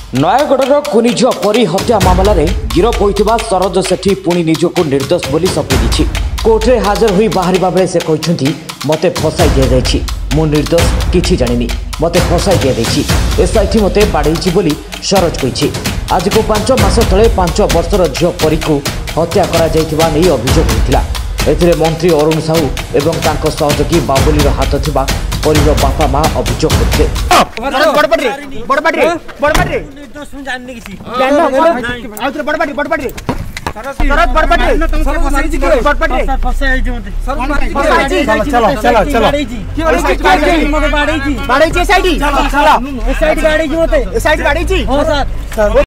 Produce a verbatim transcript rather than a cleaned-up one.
नयगढ़ कुनिझ परी हत्या मामलें गिरफ होता शरद सेठी पुणी निजक निर्दोष बोली सफेदी कोर्टे हाजर हो बाहर बेले से कहते मत फसाई दि जाए मु निर्दोष किछि जानी मत फसाई दि एसआईटी मत बाड़े बोली सरोज कही आज को पांच मास तले पांच वर्षर झील परी को हत्या करा नहीं अभियोग होता एथिरे मंत्री अरुण साहू एवं तांको सहयोगी बाबुली हाथ थिबा परिर बापा मां अभियोग करते चलो चलो चलो